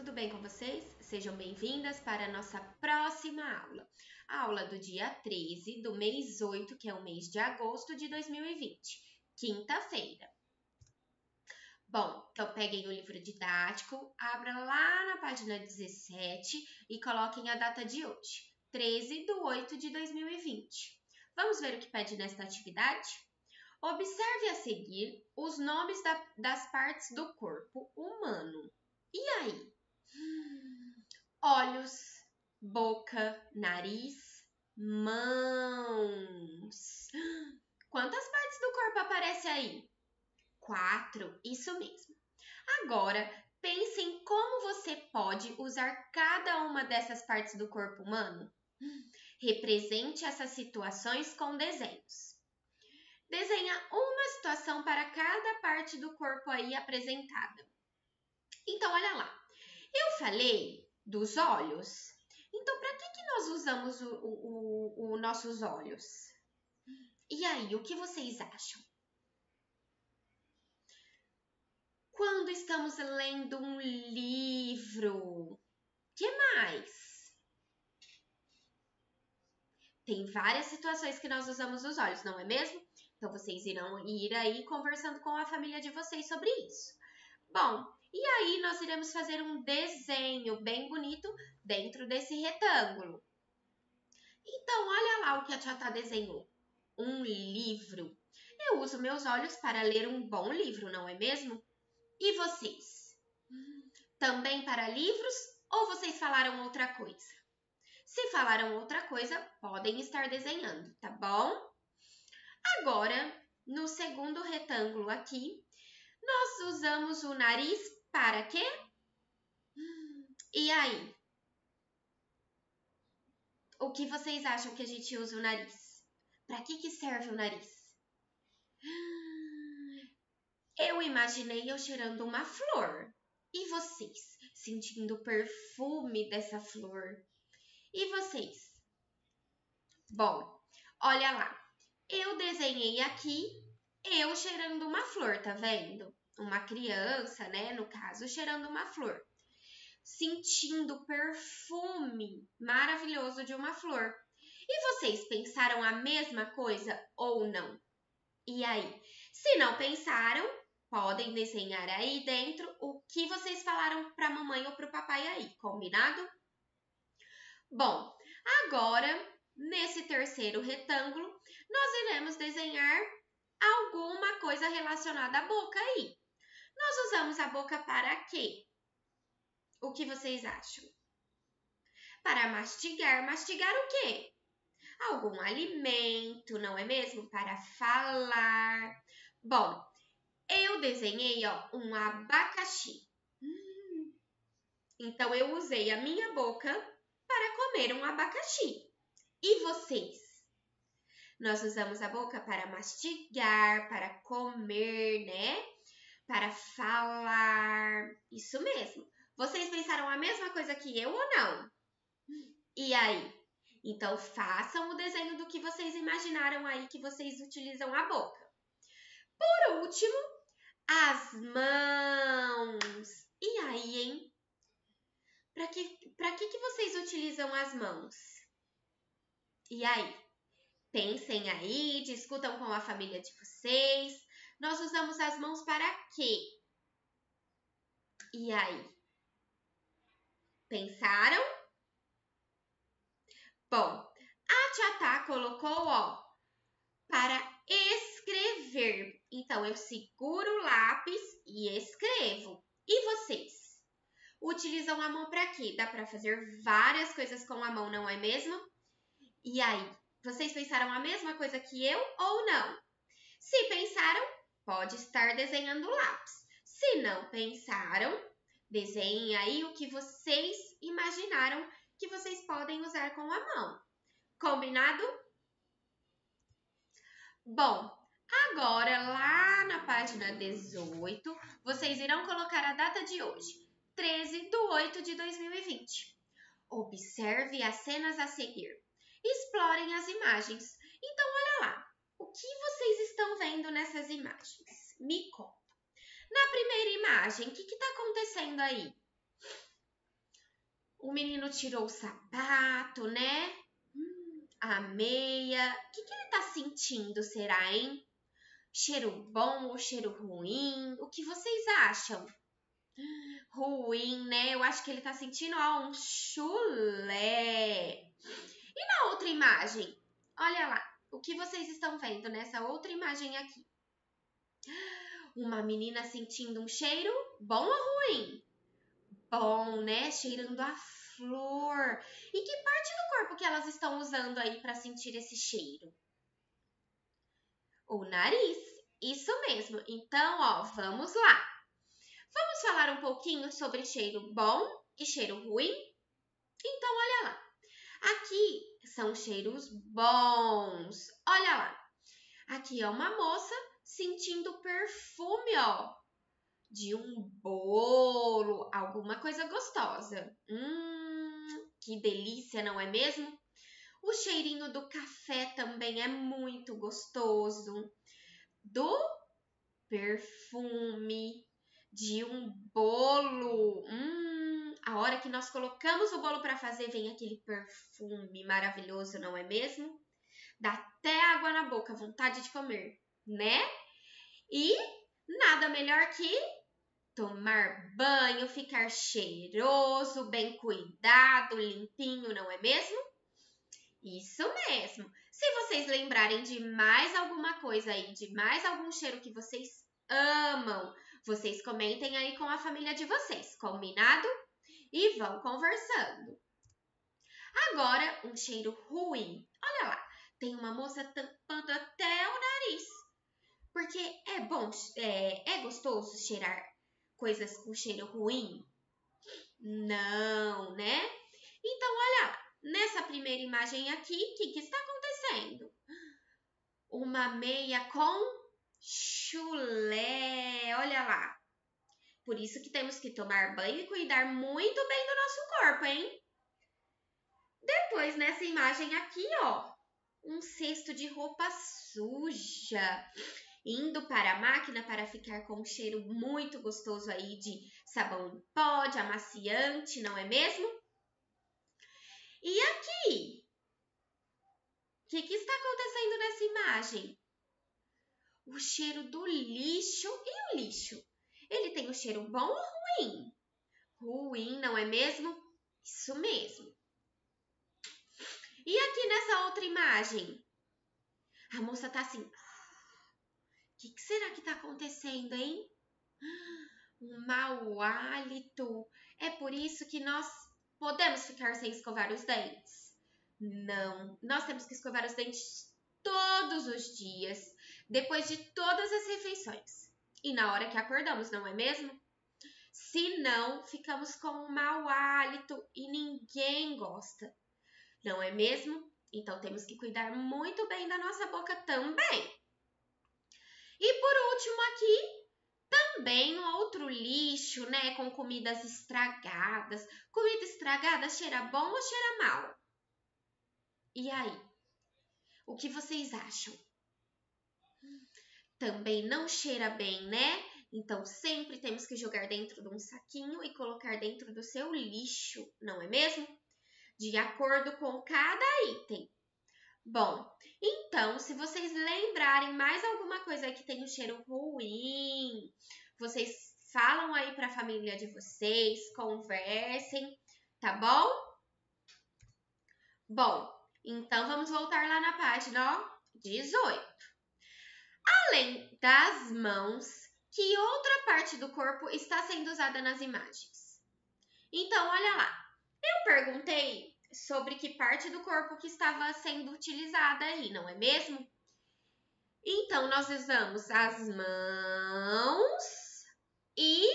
tudo bem com vocês? Sejam bem-vindas para a nossa próxima aula. A aula do dia 13 do mês 8, que é o mês de agosto de 2020, quinta-feira. Bom, então peguem o livro didático, abra lá na página 17 e coloquem a data de hoje, 13/8/2020. Vamos ver o que pede nesta atividade? Observe a seguir os nomes das partes do corpo humano. E aí? Olhos, boca, nariz, mãos. Quantas partes do corpo aparecem aí? 4, isso mesmo. Agora, pense em como você pode usar cada uma dessas partes do corpo humano. Represente essas situações com desenhos. Desenha uma situação para cada parte do corpo aí apresentada. Então, olha lá. Eu falei dos olhos. Então, para que nós usamos os nossos olhos? E aí, o que vocês acham? Quando estamos lendo um livro, que mais? Tem várias situações que nós usamos os olhos, não é mesmo? Então, vocês irão ir aí conversando com a família de vocês sobre isso. Bom, e aí nós iremos fazer um desenho bem bonito dentro desse retângulo. Então, olha lá o que a Tchatá desenhou. Um livro. Eu uso meus olhos para ler um bom livro, não é mesmo? E vocês? Também para livros ou vocês falaram outra coisa? Se falaram outra coisa, podem estar desenhando, tá bom? Agora, no segundo retângulo aqui, nós usamos o nariz para quê? E aí? O que vocês acham que a gente usa o nariz? Para que serve o nariz? Eu imaginei eu cheirando uma flor. E vocês? Sentindo o perfume dessa flor. E vocês? Bom, olha lá. Eu desenhei aqui eu cheirando uma flor, tá vendo? Uma criança, né? No caso, cheirando uma flor. Sentindo o perfume maravilhoso de uma flor. E vocês pensaram a mesma coisa ou não? E aí? Se não pensaram, podem desenhar aí dentro o que vocês falaram para a mamãe ou para o papai aí, combinado? Bom, agora, nesse terceiro retângulo, nós iremos desenhar alguma coisa relacionada à boca aí. Nós usamos a boca para quê? O que vocês acham? Para mastigar. Mastigar o quê? Algum alimento, não é mesmo? Para falar. Bom, eu desenhei um abacaxi. Então, eu usei a minha boca para comer um abacaxi. E vocês? Nós usamos a boca para mastigar, para comer, né? Para falar. Isso mesmo. Vocês pensaram a mesma coisa que eu ou não? E aí? Então, façam o desenho do que vocês imaginaram aí que vocês utilizam a boca. Por último, as mãos. E aí, hein? Para que vocês utilizam as mãos? E aí? Pensem aí, discutam com a família de vocês. Nós usamos as mãos para quê? E aí? Pensaram? Bom, a Tchatá colocou, para escrever. Então, eu seguro o lápis e escrevo. E vocês? Utilizam a mão para quê? Dá para fazer várias coisas com a mão, não é mesmo? E aí? Vocês pensaram a mesma coisa que eu ou não? Se pensaram, pode estar desenhando o lápis. Se não pensaram, desenhem aí o que vocês imaginaram que vocês podem usar com a mão. Combinado? Bom, agora lá na página 18, vocês irão colocar a data de hoje, 13/8/2020. Observe as cenas a seguir. Explorem as imagens. Então, olha lá. O que vocês estão vendo nessas imagens? Me conta. Na primeira imagem, o que está acontecendo aí? O menino tirou o sapato, né? A meia. O que ele tá sentindo, será, hein? Cheiro bom ou cheiro ruim? O que vocês acham? Ruim, né? Eu acho que ele tá sentindo, ó, um chulé. E na outra imagem? Olha lá. O que vocês estão vendo nessa outra imagem aqui? Uma menina sentindo um cheiro bom ou ruim? Bom, né? Cheirando a flor. E que parte do corpo que elas estão usando aí para sentir esse cheiro? O nariz. Isso mesmo. Então, ó, vamos lá. Vamos falar um pouquinho sobre cheiro bom e cheiro ruim? Então, olha lá. Aqui são cheiros bons. Olha lá. Aqui é uma moça sentindo perfume, ó, de um bolo, alguma coisa gostosa. Que delícia, não é mesmo? O cheirinho do café também é muito gostoso. Do perfume de um bolo. A hora que nós colocamos o bolo para fazer, vem aquele perfume maravilhoso, não é mesmo? Dá até água na boca, vontade de comer, né? E nada melhor que tomar banho, ficar cheiroso, bem cuidado, limpinho, não é mesmo? Isso mesmo. Se vocês lembrarem de mais alguma coisa aí, de mais algum cheiro que vocês amam, vocês comentem aí com a família de vocês, combinado? E vão conversando. Agora, um cheiro ruim. Olha lá, tem uma moça tampando até o nariz. Porque é bom, é gostoso cheirar coisas com cheiro ruim? Não, né? Então, olha lá, nessa primeira imagem aqui, o que está acontecendo? Uma meia com chulé, olha lá. Por isso que temos que tomar banho e cuidar muito bem do nosso corpo, hein? Depois, nessa imagem aqui, ó, um cesto de roupa suja, indo para a máquina para ficar com um cheiro muito gostoso aí de sabão em pó, de amaciante, não é mesmo? E aqui, o que está acontecendo nessa imagem? O cheiro do lixo. E o lixo? Ele tem um cheiro bom ou ruim? Ruim, não é mesmo? Isso mesmo. E aqui nessa outra imagem? A moça tá assim. O que será que tá acontecendo, hein? Um mau hálito. É por isso que nós podemos ficar sem escovar os dentes? Não. Nós temos que escovar os dentes todos os dias, depois de todas as refeições. E na hora que acordamos, não é mesmo? Se não, ficamos com um mau hálito e ninguém gosta. Não é mesmo? Então temos que cuidar muito bem da nossa boca também. E por último aqui, também um outro lixo, né? Com comidas estragadas. Comida estragada cheira bom ou cheira mal? E aí? O que vocês acham? Também não cheira bem, né? Então sempre temos que jogar dentro de um saquinho e colocar dentro do seu lixo, não é mesmo? De acordo com cada item. Bom, então, se vocês lembrarem mais alguma coisa que tem um cheiro ruim, vocês falam aí para a família de vocês, conversem, tá bom? Bom, então vamos voltar lá na página, ó, 18. Além das mãos, que outra parte do corpo está sendo usada nas imagens? Então, olha lá. Eu perguntei sobre que parte do corpo que estava sendo utilizada aí, não é mesmo? Então, nós usamos as mãos e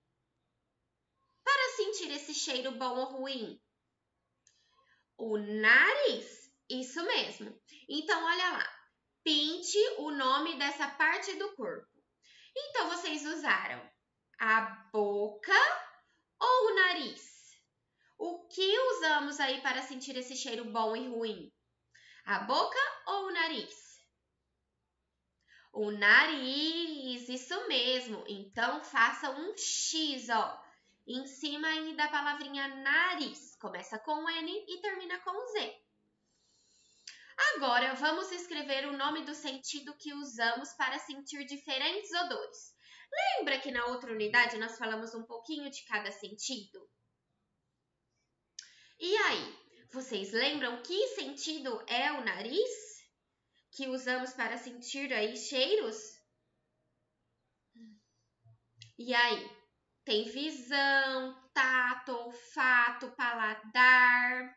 para sentir esse cheiro bom ou ruim, o nariz. Isso mesmo. Então, olha lá. Pinte o nome dessa parte do corpo. Então, vocês usaram a boca ou o nariz? O que usamos aí para sentir esse cheiro bom e ruim? A boca ou o nariz? O nariz, isso mesmo. Então, faça um X, ó. em cima aí da palavrinha nariz. Começa com N e termina com Z. Agora, vamos escrever o nome do sentido que usamos para sentir diferentes odores. Lembra que na outra unidade nós falamos um pouquinho de cada sentido? E aí, vocês lembram que sentido é o nariz que usamos para sentir aí cheiros? E aí, tem visão, tato, olfato, paladar.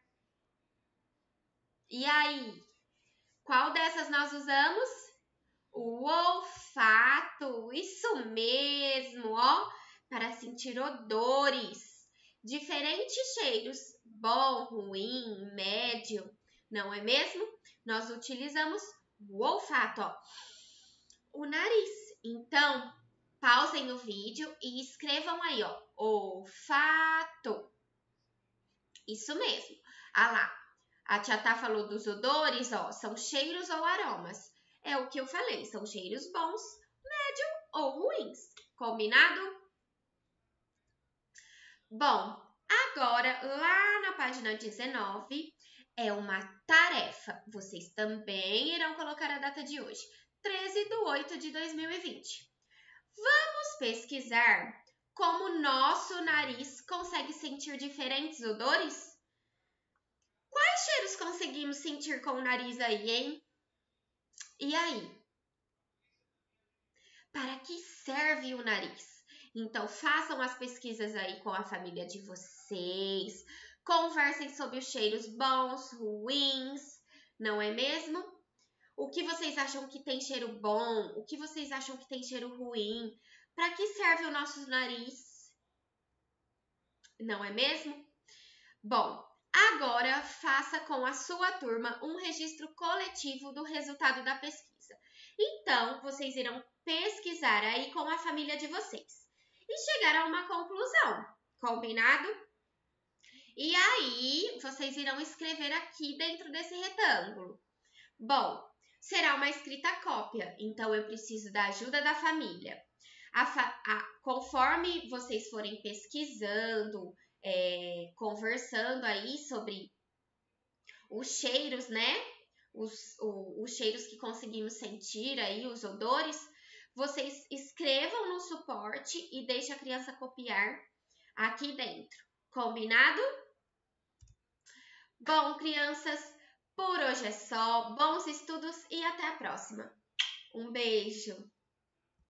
E aí, qual dessas nós usamos? O olfato, isso mesmo, ó, para sentir odores, diferentes cheiros, bom, ruim, médio, não é mesmo? Nós utilizamos o olfato, ó. O nariz. Então, pausem o vídeo e escrevam aí, ó, olfato. Isso mesmo. Ah lá, a tia Tá falou dos odores, ó, são cheiros ou aromas. É o que eu falei, são cheiros bons, médio ou ruins. Combinado? Bom, agora lá na página 19 é uma tarefa. Vocês também irão colocar a data de hoje, 13/8/2020. Vamos pesquisar como nosso nariz consegue sentir diferentes odores? Quais cheiros conseguimos sentir com o nariz aí, hein? E aí? Para que serve o nariz? Então, façam as pesquisas aí com a família de vocês. Conversem sobre os cheiros bons, ruins, não é mesmo? O que vocês acham que tem cheiro bom? O que vocês acham que tem cheiro ruim? Para que serve o nosso nariz? Não é mesmo? Bom, agora faça com a sua turma um registro coletivo do resultado da pesquisa. Então, vocês irão pesquisar aí com a família de vocês e chegar a uma conclusão, combinado? E aí, vocês irão escrever aqui dentro desse retângulo. Bom, será uma escrita cópia, então eu preciso da ajuda da família. Conforme vocês forem pesquisando, conversando aí sobre os cheiros, né? Os cheiros que conseguimos sentir aí, os odores, vocês escrevam no suporte e deixem a criança copiar aqui dentro. Combinado? Bom, crianças, por hoje é só. Bons estudos e até a próxima. Um beijo!